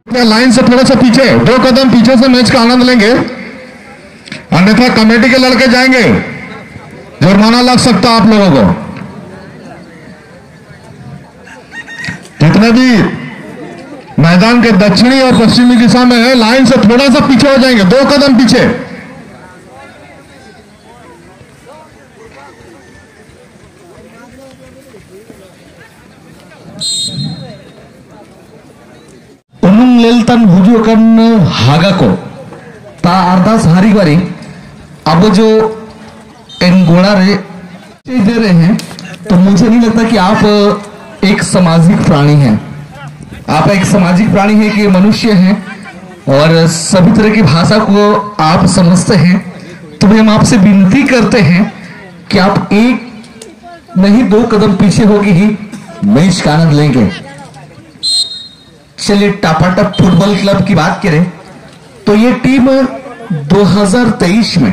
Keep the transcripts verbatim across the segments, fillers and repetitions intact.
Line से थोड़ा सा पीछे, दो कदम पीछे से मैच का आनंद लेंगे, अन्यथा कमेटी के लड़के जाएंगे, जुर्माना लग सकता आप लोगों को। जितने भी मैदान के दक्षिणी और पश्चिमी दिशा में है, लाइन से थोड़ा सा पीछे हो जाएंगे, दो कदम पीछे। उनुंग लेलतन हुजुकन हागा को ता अरदास हारीवारी अब जो एंगोड़ा रे दे रहे हैं, तो मुझे नहीं लगता कि आप एक सामाजिक प्राणी हैं। आप एक सामाजिक प्राणी हैं कि मनुष्य हैं और सभी तरह की भाषा को आप समझते हैं। तो हम आपसे विनती करते हैं कि आप एक नहीं दो कदम पीछे होगी ही मैच का आनंद लेंगे। चलिए टापाटप फुटबॉल क्लब की बात करें तो ये टीम दो हज़ार तेईस में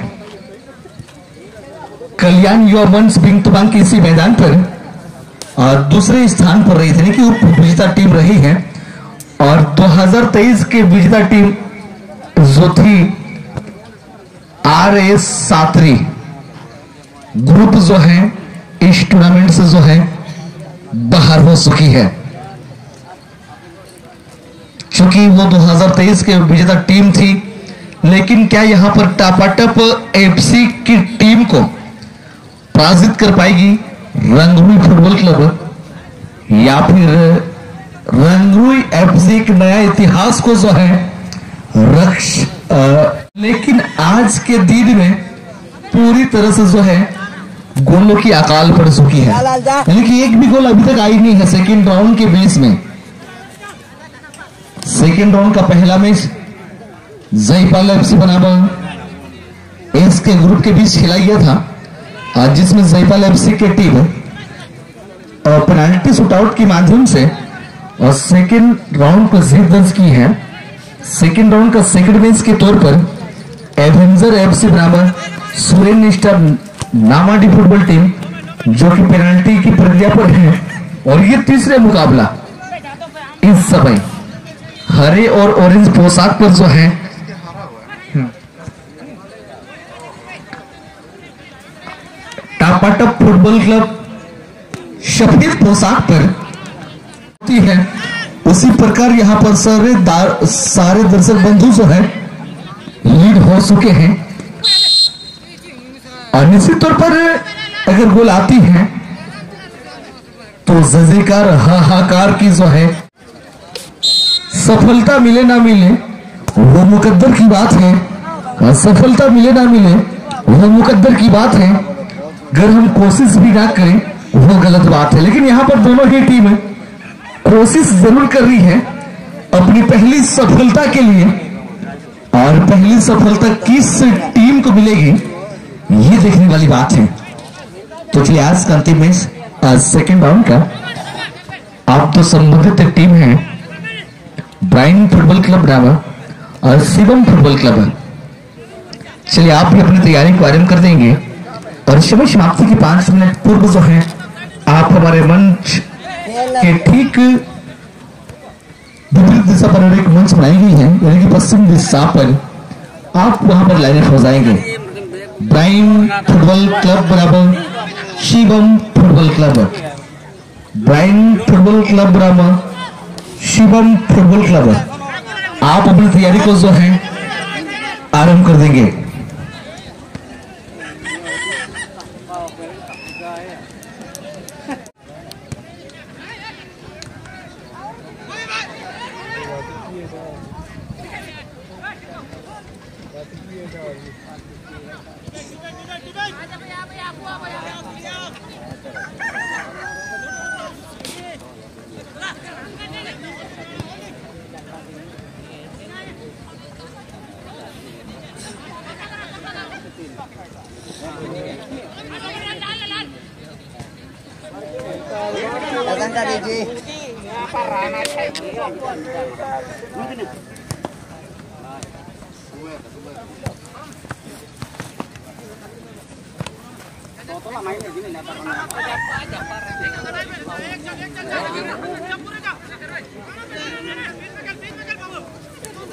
कल्याण युवा मंच बिंगतुबांग के इसी मैदान पर और दूसरे स्थान पर रही थी कि उप विजेता टीम रही है। और दो हज़ार तेईस के विजेता टीम जो थी आर एस सातरी ग्रुप जो है इस टूर्नामेंट से जो है बाहर हो चुकी है, क्योंकि वो दो हज़ार तेईस के विजेता टीम थी। लेकिन क्या यहां पर टापाटप एफसी की टीम को पराजित कर पाएगी रंगरुई फुटबॉल क्लब, या फिर रंगरुई एफसी एक नया इतिहास को जो है रक्ष आ, लेकिन आज के दिन में पूरी तरह से जो है गोलों की अकाल पड़ चुकी है, यानी कि एक भी गोल अभी तक आई नहीं है। सेकेंड राउंड के बेस में सेकेंड राउंड का पहला मैच जयपाल एफसी बनाम एस के ग्रुप के बीच खेला गया था, जिसमें जयपाल एफसी की टीम पेनाल्टी शूटआउट के माध्यम से और सेकेंड राउंड को जीत दर्ज की है। सेकेंड राउंड का सेकेंड मैच के तौर पर एवेंजर एफसी बनाम Suren star Namadi football team जो कि पेनाल्टी की प्रक्रिया पर है। और ये तीसरे मुकाबला इस समय हरे और ऑरेंज पोशाक पर जो है टापाटप फुटबॉल क्लब सफेद पोशाक पर होती है, उसी प्रकार यहां पर सारे सारे दर्शक बंधु जो है लीड हो चुके हैं। और निश्चित तौर पर अगर गोल आती है तो जजेकार हाहाकार की जो है सफलता मिले ना मिले वो मुकद्दर की बात है, और सफलता मिले ना मिले वो मुकद्दर की बात है। अगर हम कोशिश भी ना करें वो गलत बात है। लेकिन यहां पर दोनों ही टीम कोशिश जरूर कर रही है अपनी पहली सफलता के लिए, और पहली सफलता किस टीम को मिलेगी ये देखने वाली बात है। तो चलिए आज का अंतिम मैच आज सेकेंड राउंड का आप तो संबंधित टीम है ब्राइन फुटबॉल क्लब बनाम और शिवम फुटबॉल क्लब। चलिए आप भी अपनी तैयारी को आरंभ कर देंगे और समय समाप्ति की पांच मिनट पूर्व जो है आप हमारे मंच के ठीक विपरीत दिशा पर एक मंच बनाई गई है, यानी कि पश्चिम दिशा पर आप वहां पर लाइनअप हो जाएंगे। ब्राइन फुटबॉल क्लब बराबर Shivam football club, Brian football club बराबर शिवम फुटबॉल क्लब। आप अपनी तैयारी को जो है आरंभ कर देंगे।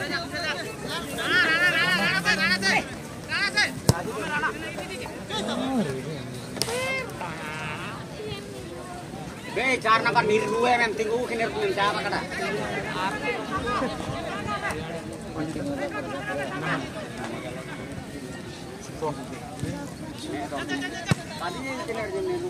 Be cara nak niru em em tinggu kini pun cara kada. Tadi kini niru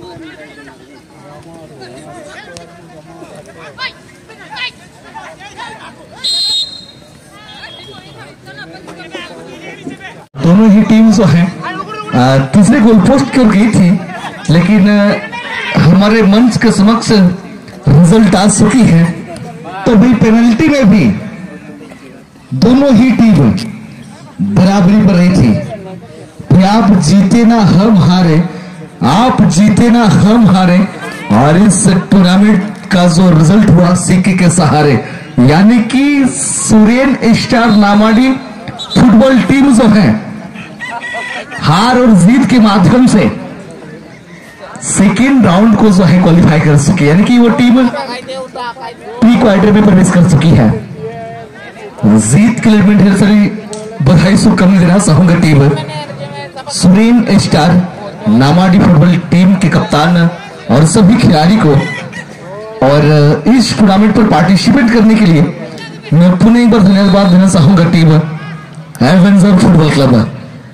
दोनों ही टीम जो है तीसरे गोल पोस्ट कर गई थी, लेकिन हमारे मंच के समक्ष रिजल्ट आ चुकी है। तो भाई पेनल्टी में भी दोनों ही टीम बराबरी पर रही थी। भाई आप जीते ना हम हारे, आप जीते ना हम हारे, और इस टूर्नामेंट का जो रिजल्ट हुआ सिक्के के सहारे, यानी कि Suren star Namadi football team जो है हार और जीत के माध्यम से सेकेंड राउंड को जो है क्वालिफाई कर सके, यानी कि वो टीम प्री क्वार्टर में प्रवेश कर चुकी है। जीत के लिए मैं ढेर सारी बधाई शुभकामनाएं देना चाहूंगा team Suren star Namadi football team के कप्तान और सभी खिलाड़ी को। और इस टूर्नामेंट पर पार्टिसिपेट करने के लिए मैं पुनः एक बार धन्यवाद देना चाहूंगा टीम एवेंजर फुटबॉल क्लब।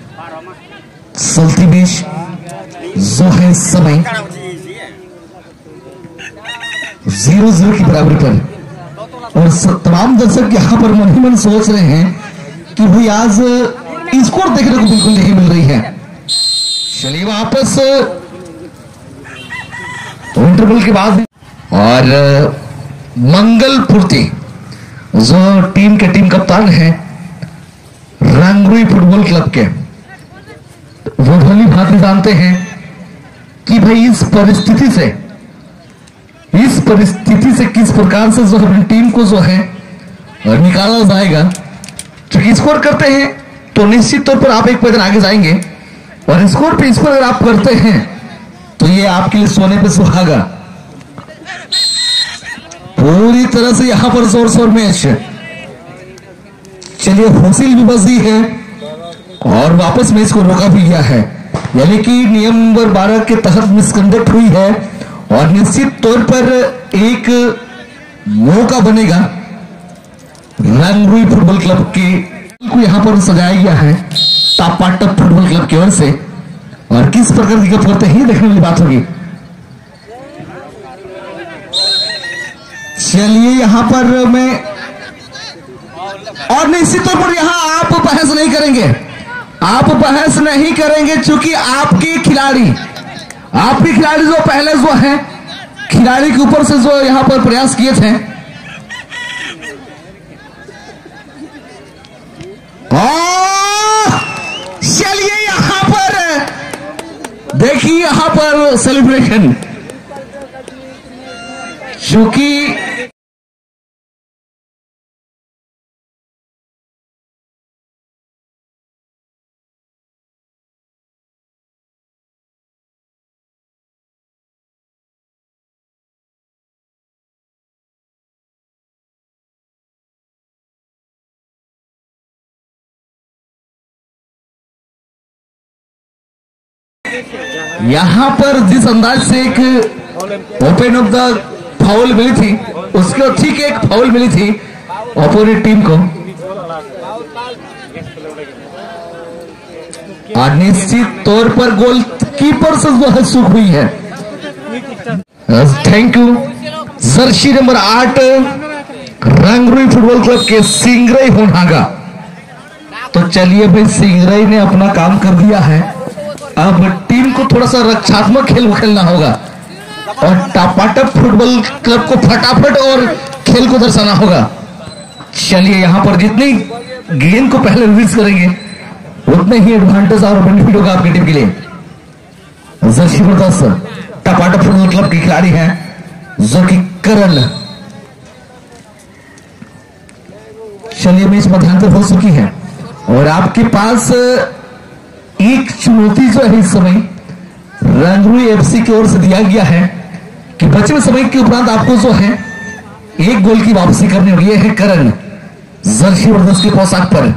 चलती बीच जो है समय जीरो जीरो की बराबरी पर, और तमाम दर्शक यहाँ पर मन ही मन सोच रहे हैं कि भाई आज स्कोर देखने को बिल्कुल नहीं मिल रही है। चलिए वापस इंटरवल के बाद, और मंगल पूर्ति जो टीम के टीम कप्तान है रंगरुई फुटबॉल क्लब के, वो भली भांति जानते हैं कि भाई इस परिस्थिति से इस परिस्थिति से किस प्रकार से जो अपनी टीम को जो है निकाला जाएगा। क्योंकि स्कोर करते हैं तो निश्चित तौर पर आप एक कदम आगे जाएंगे, और स्कोर पे स्कोर अगर आप करते हैं तो ये आपके लिए सोने पे सुहागा। पूरी तरह से यहां पर जोर शोर मैच, चलिए हौसिल भी बजी है और वापस मैच को रोका भी गया है, यानी कि नियम नंबर बारह के तहत मिसकंडक्ट हुई है, और निश्चित तौर पर एक मौका बनेगा रंगरुई फुटबॉल क्लब के को यहां पर सजाया गया है टापाटप फुटबॉल क्लब की ओर से, और किस प्रकार की करते ही देखने वाली बात होगी। चलिए यहां पर मैं, और निश्चित तौर पर यहां आप बहस नहीं करेंगे, आप बहस नहीं करेंगे क्योंकि आपके खिलाड़ी आपके खिलाड़ी जो पहले जो है खिलाड़ी के ऊपर से जो यहां पर प्रयास किए थे, चलिए यहां पर देखिए यहां पर सेलिब्रेशन, क्योंकि यहां पर जिस अंदाज से एक ओपन ऑफ द फाउल मिली थी, उसके ठीक एक फाउल मिली थी अपोजिट टीम को, और निश्चित तौर पर गोल कीपर से जो है चूक हुई है। Thank you. जर्सी नंबर आठ रंगरुई फुटबॉल क्लब के सिंगरई होनागा। तो चलिए भाई सिंगरई ने अपना काम कर दिया है, अब टीम को थोड़ा सा रक्षात्मक खेल खेलना होगा और टापाटप फुटबॉल क्लब को फटाफट और खेल को दर्शाना होगा। चलिए यहां पर जितनी गेंद को पहले रिलीज करेंगे उतने ही एडवांटेज और बेनिफिट होगा आपकी टीम के लिए। जबरदस्त टापाटप फुटबॉल क्लब के खिलाड़ी हैं जो कि करण, चलिए मैच मध्यांतर हो चुकी है और आपके पास एक चुनौती जो है इस समय रंगरुई एफसी की ओर से दिया गया है कि बचे हुए समय के उपरांत आपको जो है एक गोल की वापसी करनी होगी। है करण, जर्सी और उसकी पोशाक पर,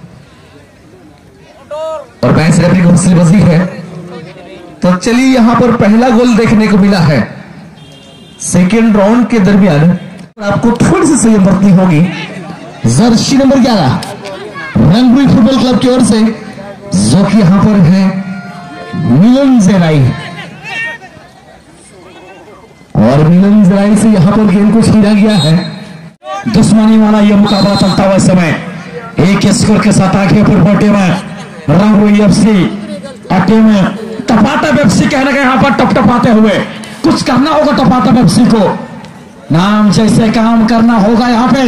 और मैच रेफरी को बजी है। तो चलिए यहां पर पहला गोल देखने को मिला है। सेकेंड राउंड के दरमियान आपको थोड़ी सी संयम बरतनी होगी। जर्सी नंबर ग्यारह रंगपुरी फुटबॉल क्लब की ओर से, जो कि यहां पर है मिलन जेराई, और मिलन जेराई से यहां पर गेंद को छीना गया है। दुश्मनी वाला यह मुकाबला चलता हुआ समय एक स्कोर के साथ आगे football team Rangpuri FC team Tapatap FC कहने का यहां पर टप टपाते हुए कुछ करना होगा। टपाटप एफसी को नाम जैसे काम करना होगा यहां पे,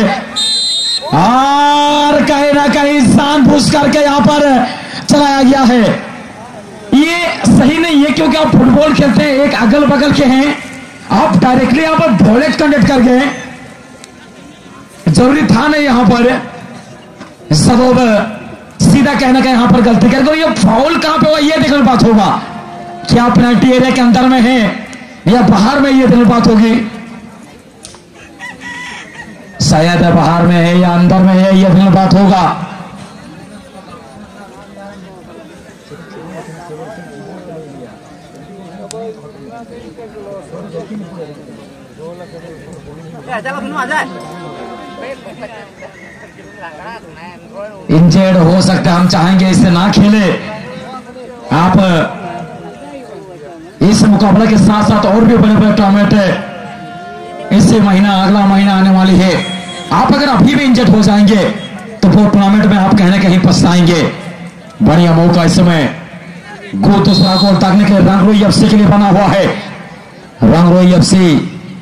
और कहीं ना कहीं जानबूझ करके यहां पर चलाया गया है। ये सही नहीं है क्योंकि आप फुटबॉल खेलते हैं, एक अगल बगल के हैं, आप डायरेक्टली यहां पर बॉलेट कंडक्ट कर गए, जरूरी था नहीं यहां पर। सब सीधा कहना का यहां पर गलती करके, ये फाउल कहां पे हुआ ये देखने बात होगा। क्या पेनल्टी एरिया के अंदर में है या बाहर में, ये देखने बात होगी। शायद बाहर में है या अंदर में है, ये देखने बात होगा। इंजर्ड हो सकता है, हम चाहेंगे इससे ना खेले। आप इस मुकाबले के साथ साथ और भी बड़े बड़े टूर्नामेंट इसी महीना अगला महीना आने वाली है। आप अगर अभी भी इंजर्ड हो जाएंगे तो वो टूर्नामेंट में आप कहने कहीं पछताएंगे। बढ़िया मौका इस समय गोल दूसरा गोल ताकने के रंगरोई एफसी के लिए बना हुआ है। रंगरोई एफसी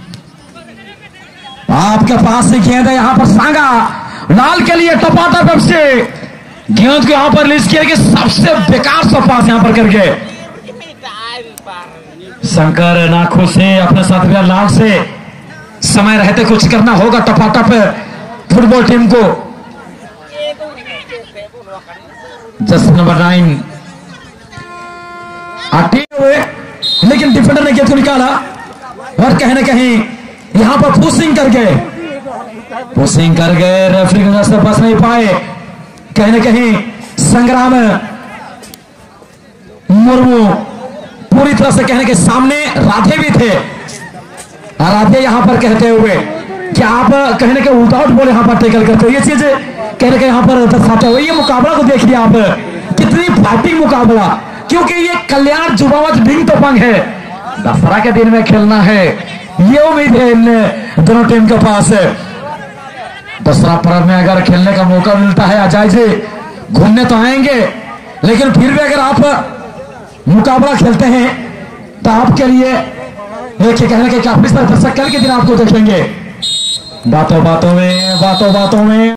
आपके पास से गेंद है यहां पर, सांगा लाल के लिए टपाटप एफसी गेंद को यहां पर रिलीज किया कि सबसे बेकार सा पास यहां पर करके शंकर नाखो से अपने साथ लाल से समय रहते कुछ करना होगा टपाटप फुटबॉल टीम को। जस्ट नंबर नाइन आते हुए, लेकिन डिफेंडर ने गेंद को निकाला और कहीं ना कहीं यहां पर पुशिंग कर गए, पुशिंग कर गए, रेफरी के से बच नहीं पाए। कहीं ना कहीं संग्राम मुर्मू पूरी तरह से कहने के सामने राधे भी थे, राधे यहां पर कहते हुए कि आप कहने के विदाउट बॉल यहां पर टेकल करते हो, ये चीज कहने के यहां पर दर्शाते हुए ये मुकाबला को देखिए आप कितनी फाइटिंग मुकाबला, क्योंकि ये कल्याण जुबावत ढिंग तो पंग है, दसरा के दिन में खेलना है, ये उम्मीद है इन दोनों टीम के पास। दसरा पर्व में अगर खेलने का मौका मिलता है अजय जी घूमने तो आएंगे, लेकिन फिर भी अगर आप मुकाबला खेलते हैं तो आपके लिए एक कहने के काफी सारे दर्शक कल के दिन आपको देखेंगे। बातों बातों में बातों बातों में